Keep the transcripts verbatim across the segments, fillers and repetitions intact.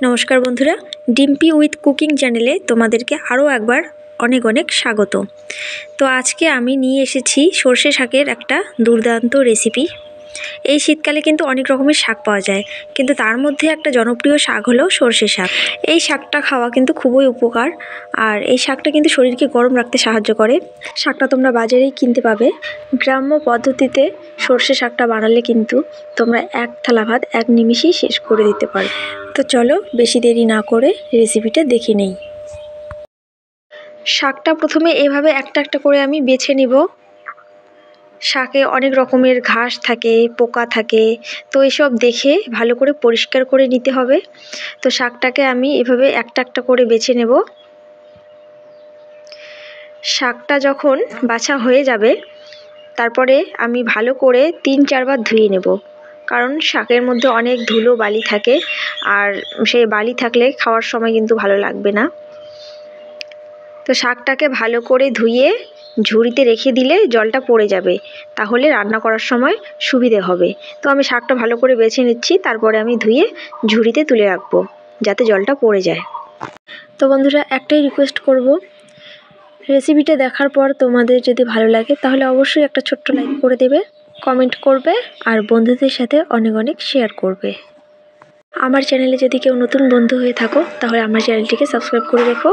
নমস্কার বন্ধুরা, Dimpy with cooking চ্যানেলে তোমাদেরকে আরও একবার অনেক অনেক স্বাগত। তো আজকে আমি নিয়ে এসেছি সর্ষে শাকের একটা দুর্দান্ত রেসিপি। এই শীতকালে কিন্তু অনেক রকমের শাক পাওয়া যায়, কিন্তু তার মধ্যে একটা জনপ্রিয় শাক হলো সর্ষে শাক। এই শাকটা খাওয়া কিন্তু খুবই উপকার, আর এই শাকটা কিন্তু শরীরকে গরম রাখতে সাহায্য করে। শাকটা তোমরা বাজারেই কিনতে পাবে। গ্রাম্য পদ্ধতিতে সর্ষে শাকটা বানালে কিন্তু তোমরা এক থালা ভাত এক নিমিষেই শেষ করে দিতে পারো। তো চলো বেশি দেরি না করে রেসিপিটা দেখে নেই। শাকটা প্রথমে এভাবে একটা একটা করে আমি বেছে নিব। শাকে অনেক রকমের ঘাস থাকে, পোকা থাকে, তো এসব দেখে ভালো করে পরিষ্কার করে নিতে হবে। তো শাকটাকে আমি এভাবে একটা একটা করে বেছে নেব। শাকটা যখন বাছা হয়ে যাবে তারপরে আমি ভালো করে তিন চারবার ধুয়ে নেব, কারণ শাকের মধ্যে অনেক ধুলো বালি থাকে, আর সেই বালি থাকলে খাওয়ার সময় কিন্তু ভালো লাগবে না। তো শাকটাকে ভালো করে ধুয়ে ঝুড়িতে রেখে দিলে জলটা পড়ে যাবে, তাহলে রান্না করার সময় সুবিধে হবে। তো আমি শাকটা ভালো করে বেছে নিচ্ছি, তারপরে আমি ধুয়ে ঝুড়িতে তুলে রাখবো যাতে জলটা পড়ে যায়। তো বন্ধুরা, একটাই রিকোয়েস্ট করব, রেসিপিটা দেখার পর তোমাদের যদি ভালো লাগে তাহলে অবশ্যই একটা ছোট্ট লাইক করে দেবে, কমেন্ট করবে, আর বন্ধুদের সাথে অনেক অনেক শেয়ার করবে। আমার চ্যানেলে যদি কেউ নতুন বন্ধু হয়ে থাকো তাহলে আমার চ্যানেলটিকে সাবস্ক্রাইব করে রেখো।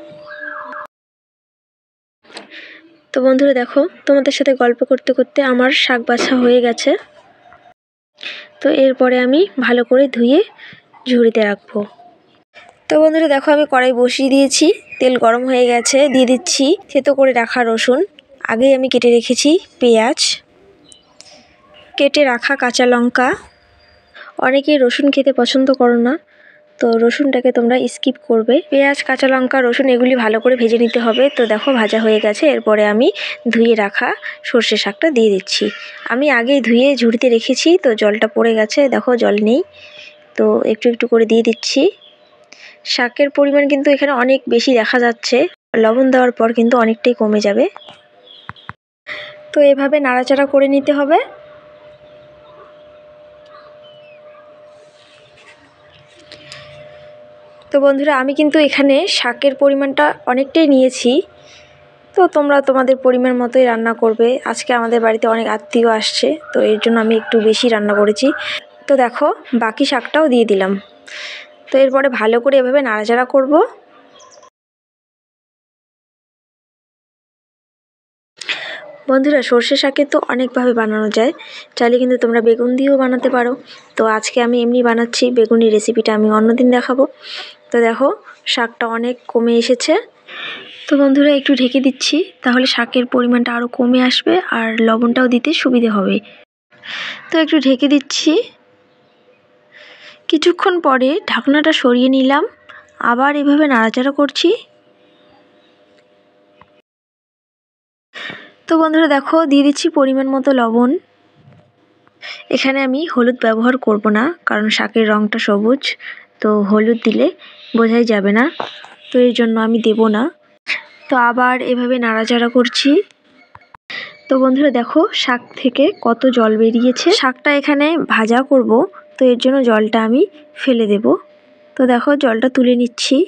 তো বন্ধুরা দেখো, তোমাদের সাথে গল্প করতে করতে আমার শাক বাছা হয়ে গেছে। তো এরপরে আমি ভালো করে ধুয়ে ঝুড়িতে রাখবো। তো বন্ধুরা দেখো, আমি কড়াই বসিয়ে দিয়েছি, তেল গরম হয়ে গেছে। দিয়ে দিচ্ছি থেতো করে রাখা রসুন, আগেই আমি কেটে রেখেছি পেঁয়াজ, কেটে রাখা কাঁচা লঙ্কা। অনেকেই রসুন খেতে পছন্দ করো না, তো রসুনটাকে তোমরা স্কিপ করবে। পেঁয়াজ, কাঁচা লঙ্কা, রসুন এগুলি ভালো করে ভেজে নিতে হবে। তো দেখো ভাজা হয়ে গেছে। এরপরে আমি ধুয়ে রাখা সর্ষে শাকটা দিয়ে দিচ্ছি। আমি আগেই ধুয়ে ঝুড়িতে রেখেছি, তো জলটা পড়ে গেছে, দেখো জল নেই। তো একটু একটু করে দিয়ে দিচ্ছি। শাকের পরিমাণ কিন্তু এখানে অনেক বেশি দেখা যাচ্ছে, লবণ দেওয়ার পর কিন্তু অনেকটাই কমে যাবে। তো এভাবে নাড়াচাড়া করে নিতে হবে। তো বন্ধুরা, আমি কিন্তু এখানে শাকের পরিমাণটা অনেকটাই নিয়েছি, তো তোমরা তোমাদের পরিমাণ মতোই রান্না করবে। আজকে আমাদের বাড়িতে অনেক আত্মীয় আসছে, তো এর জন্য আমি একটু বেশি রান্না করেছি। তো দেখো বাকি শাকটাও দিয়ে দিলাম। তো এরপরে ভালো করে এভাবে নাড়াচাড়া করব। বন্ধুরা, সর্ষে শাকে তো অনেকভাবে বানানো যায়, চাইলে কিন্তু তোমরা বেগুন দিয়েও বানাতে পারো। তো আজকে আমি এমনি বানাচ্ছি, বেগুনি রেসিপিটা আমি অন্যদিন দেখাবো। তো দেখো শাকটা অনেক কমে এসেছে। তো বন্ধুরা একটু ঢেকে দিচ্ছি, তাহলে শাকের পরিমাণটা আরও কমে আসবে আর লবণটাও দিতে সুবিধে হবে। তো একটু ঢেকে দিচ্ছি। কিছুক্ষণ পরে ঢাকনাটা সরিয়ে নিলাম, আবার এভাবে নাড়াচাড়া করছি। তো বন্ধুরা দেখো, দিয়ে দিচ্ছি পরিমাণ মতো লবণ। এখানে আমি হলুদ ব্যবহার করব না, কারণ শাকের রঙটা সবুজ, তো হলুদ দিলে বোঝাই যাবে না, তো এর জন্য আমি দেব না। তো আবার এভাবে নাড়াচাড়া করছি। তো বন্ধুরা দেখো শাক থেকে কত জল বেরিয়েছে। শাকটা এখানে ভাজা করব, তো এর জন্য জলটা আমি ফেলে দেব। তো দেখো জলটা তুলে নিচ্ছি।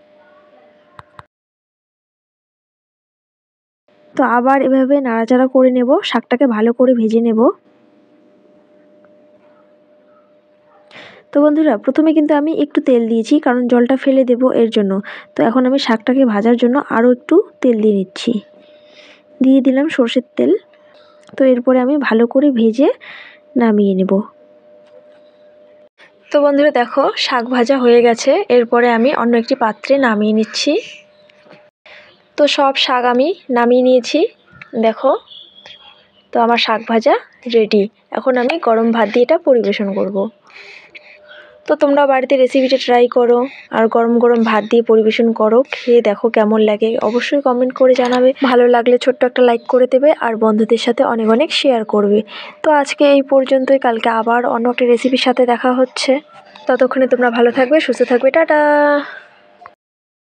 তো আবার এভাবে নাড়াচাড়া করে নেব, শাকটাকে ভালো করে ভেজে নেব। তো বন্ধুরা প্রথমে কিন্তু আমি একটু তেল দিয়েছি, কারণ জলটা ফেলে দেব এর জন্য। তো এখন আমি শাকটাকে ভাজার জন্য আরও একটু তেল দিয়ে নিচ্ছি। দিয়ে দিলাম সর্ষের তেল। তো এরপরে আমি ভালো করে ভেজে নামিয়ে নেব। তো বন্ধুরা দেখো শাক ভাজা হয়ে গেছে। এরপরে আমি অন্য একটি পাত্রে নামিয়ে নিচ্ছি। তো সব শাক আমি নামিয়ে নিয়েছি, দেখো। তো আমার শাক ভাজা রেডি। এখন আমি গরম ভাত দিয়ে এটা পরিবেশন করব। তো তোমরা বাড়িতে রেসিপিটা ট্রাই করো, আর গরম গরম ভাত দিয়ে পরিবেশন করো, খেয়ে দেখো কেমন লাগে। অবশ্যই কমেন্ট করে জানাবে। ভালো লাগলে ছোট্ট একটা লাইক করে দেবে, আর বন্ধুদের সাথে অনেক অনেক শেয়ার করবে। তো আজকে এই পর্যন্তই, কালকে আবার অন্য একটা রেসিপির সাথে দেখা হচ্ছে। ততক্ষণে তোমরা ভালো থাকবে, সুস্থ থাকবে, টাটা।